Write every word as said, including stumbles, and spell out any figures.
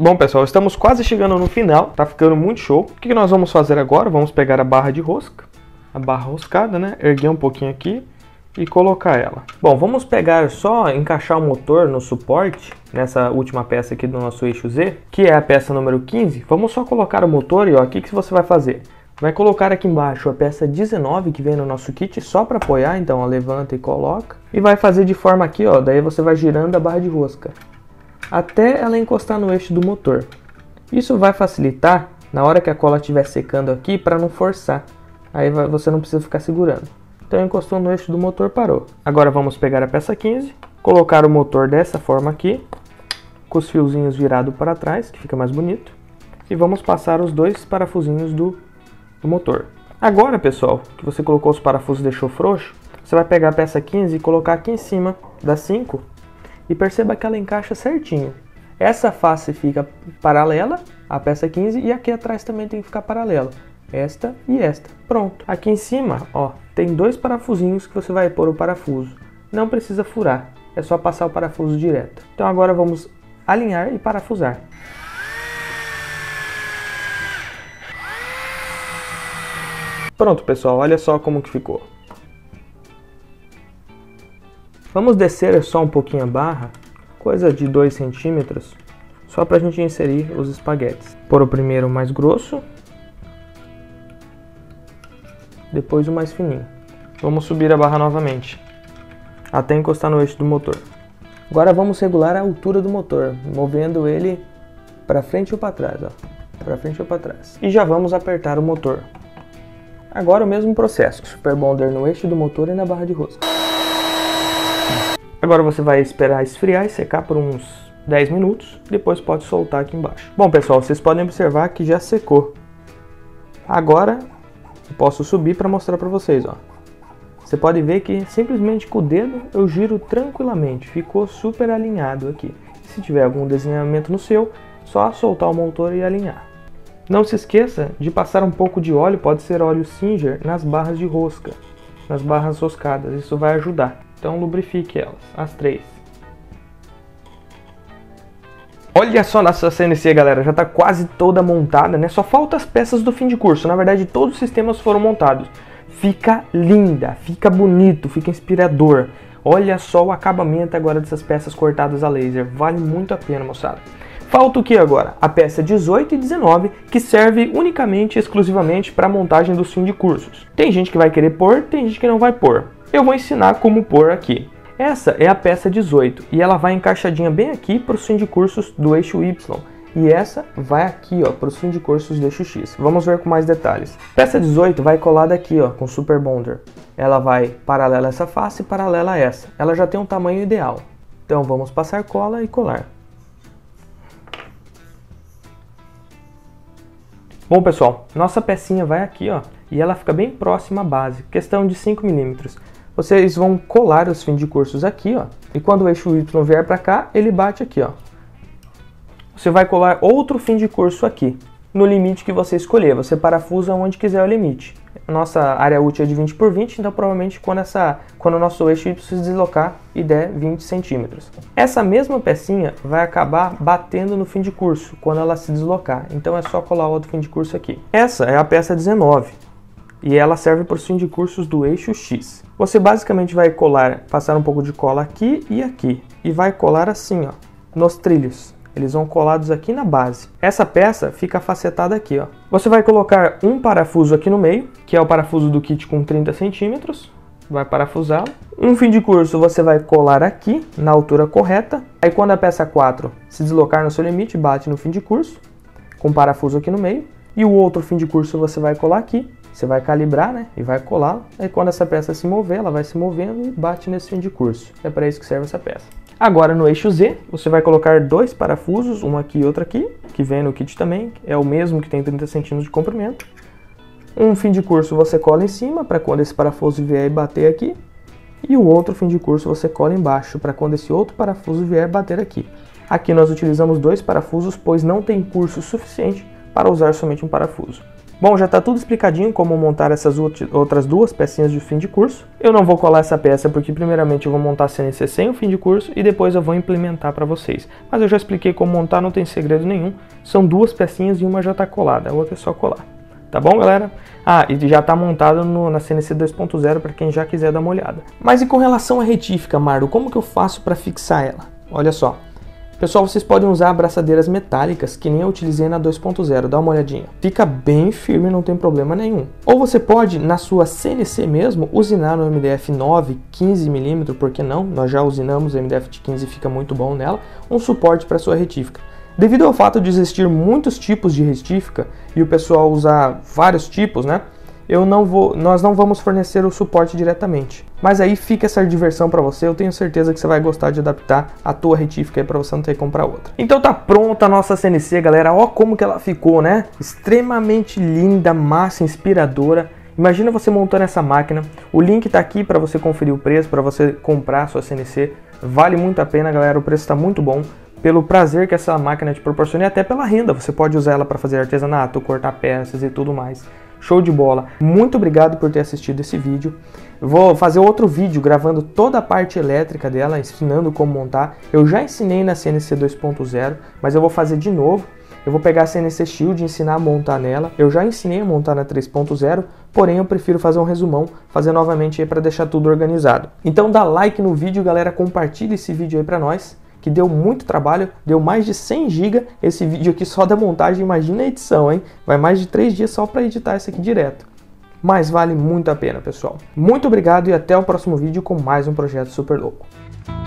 Bom pessoal, estamos quase chegando no final, tá ficando muito show. O que que nós vamos fazer agora? Vamos pegar a barra de rosca, a barra roscada, né? Erguer um pouquinho aqui e colocar ela. Bom, vamos pegar só, encaixar o motor no suporte, nessa última peça aqui do nosso eixo Z, que é a peça número quinze. Vamos só colocar o motor e ó, o que que você vai fazer? Vai colocar aqui embaixo a peça dezenove que vem no nosso kit só para apoiar, então ó, levanta e coloca. E vai fazer de forma aqui, ó, daí você vai girando a barra de rosca até ela encostar no eixo do motor. Isso vai facilitar na hora que a cola estiver secando aqui para não forçar. Aí vai, você não precisa ficar segurando. Então encostou no eixo do motor, parou. Agora vamos pegar a peça quinze, colocar o motor dessa forma aqui, com os fiozinhos virados para trás, que fica mais bonito. E vamos passar os dois parafusinhos do, do motor. Agora, pessoal, que você colocou os parafusos e deixou frouxo, você vai pegar a peça quinze e colocar aqui em cima da cinco e perceba que ela encaixa certinho. Essa face fica paralela à peça quinze e aqui atrás também tem que ficar paralela. Esta e esta. Pronto. Aqui em cima, ó, tem dois parafusinhos que você vai pôr o parafuso. Não precisa furar, é só passar o parafuso direto. Então agora vamos alinhar e parafusar. Pronto, pessoal, olha só como que ficou. Vamos descer só um pouquinho a barra, coisa de dois centímetros, só para a gente inserir os espaguetes. Pôr o primeiro mais grosso, depois o mais fininho. Vamos subir a barra novamente, até encostar no eixo do motor. Agora vamos regular a altura do motor, movendo ele para frente ou para trás, ó, para frente ou para trás. E já vamos apertar o motor. Agora o mesmo processo, Super Bonder no eixo do motor e na barra de rosca. Agora você vai esperar esfriar e secar por uns dez minutos, depois pode soltar aqui embaixo. Bom pessoal, vocês podem observar que já secou. Agora eu posso subir para mostrar para vocês, ó. Você pode ver que simplesmente com o dedo eu giro tranquilamente, ficou super alinhado aqui. Se tiver algum desenhamento no seu, só soltar o motor e alinhar. Não se esqueça de passar um pouco de óleo, pode ser óleo Singer, nas barras de rosca, nas barras roscadas, isso vai ajudar. Então lubrifique elas, as três. Olha só nossa C N C, galera, já está quase toda montada, né? Só faltam as peças do fim de curso, na verdade todos os sistemas foram montados. Fica linda, fica bonito, fica inspirador. Olha só o acabamento agora dessas peças cortadas a laser, vale muito a pena, moçada. Falta o que agora? A peça dezoito e dezenove, que serve unicamente e exclusivamente para a montagem dos fim de cursos. Tem gente que vai querer pôr, tem gente que não vai pôr. Eu vou ensinar como pôr aqui. Essa é a peça dezoito e ela vai encaixadinha bem aqui para os fim de cursos do eixo Y. E essa vai aqui, ó, para os fim de cursos do eixo X. Vamos ver com mais detalhes. Peça dezoito vai colada aqui, ó, com Super Bonder. Ela vai paralela a essa face e paralela a essa. Ela já tem um tamanho ideal. Então vamos passar cola e colar. Bom pessoal, nossa pecinha vai aqui, ó, e ela fica bem próxima à base, questão de cinco milímetros. Vocês vão colar os fim de cursos aqui, ó, e quando o eixo Y vier para cá, ele bate aqui, ó. Você vai colar outro fim de curso aqui, no limite que você escolher. Você parafusa onde quiser o limite. Nossa área útil é de vinte por vinte, então provavelmente quando, essa, quando o nosso eixo Y se deslocar e der vinte centímetros. Essa mesma pecinha vai acabar batendo no fim de curso, quando ela se deslocar. Então é só colar outro fim de curso aqui. Essa é a peça dezenove. E ela serve para os fim de cursos do eixo X. Você basicamente vai colar, passar um pouco de cola aqui e aqui. E vai colar assim, ó, nos trilhos. Eles vão colados aqui na base. Essa peça fica facetada aqui, ó. Você vai colocar um parafuso aqui no meio, que é o parafuso do kit com trinta centímetros. Vai parafusá-lo. Um fim de curso você vai colar aqui, na altura correta. Aí quando a peça quatro se deslocar no seu limite, bate no fim de curso, com parafuso aqui no meio. E o outro fim de curso você vai colar aqui. Você vai calibrar, né? E vai colar. Aí quando essa peça se mover, ela vai se movendo e bate nesse fim de curso. É para isso que serve essa peça. Agora no eixo Z, você vai colocar dois parafusos, um aqui e outro aqui, que vem no kit também, é o mesmo que tem trinta centímetros de comprimento. Um fim de curso você cola em cima, para quando esse parafuso vier e bater aqui. E o outro fim de curso você cola embaixo, para quando esse outro parafuso vier bater aqui. Aqui nós utilizamos dois parafusos, pois não tem curso suficiente para usar somente um parafuso. Bom, já está tudo explicadinho como montar essas outras duas pecinhas de fim de curso. Eu não vou colar essa peça porque primeiramente eu vou montar a C N C sem o fim de curso e depois eu vou implementar para vocês. Mas eu já expliquei como montar, não tem segredo nenhum. São duas pecinhas e uma já está colada, a outra é só colar. Tá bom, galera? Ah, e já está montado no, na C N C dois ponto zero para quem já quiser dar uma olhada. Mas e com relação à retífica, Mardo, como que eu faço para fixar ela? Olha só. Pessoal, vocês podem usar abraçadeiras metálicas, que nem eu utilizei na dois ponto zero, dá uma olhadinha. Fica bem firme, não tem problema nenhum. Ou você pode, na sua C N C mesmo, usinar no M D F nove, quinze milímetros, por que não? Nós já usinamos, o M D F de quinze fica muito bom nela, um suporte para sua retífica. Devido ao fato de existir muitos tipos de retífica, e o pessoal usar vários tipos, né? Eu não vou, nós não vamos fornecer o suporte diretamente. Mas aí fica essa diversão para você, eu tenho certeza que você vai gostar de adaptar a tua retífica aí para você não ter que comprar outra. Então tá pronta a nossa C N C, galera, ó como que ela ficou, né? Extremamente linda, massa, inspiradora. Imagina você montando essa máquina, o link tá aqui para você conferir o preço, para você comprar a sua C N C. Vale muito a pena, galera, o preço está muito bom. Pelo prazer que essa máquina te proporciona e até pela renda, você pode usar ela para fazer artesanato, cortar peças e tudo mais. Show de bola! Muito obrigado por ter assistido esse vídeo. Vou fazer outro vídeo gravando toda a parte elétrica dela, ensinando como montar. Eu já ensinei na C N C dois ponto zero, mas eu vou fazer de novo. Eu vou pegar a C N C Shield e ensinar a montar nela. Eu já ensinei a montar na três ponto zero, porém eu prefiro fazer um resumão, fazer novamente aí para deixar tudo organizado. Então dá like no vídeo, galera, compartilha esse vídeo aí para nós, que deu muito trabalho, deu mais de cem gigas esse vídeo aqui só da montagem, imagina a edição, hein? Vai mais de três dias só para editar isso aqui direto. Mas vale muito a pena, pessoal. Muito obrigado e até o próximo vídeo com mais um projeto super louco.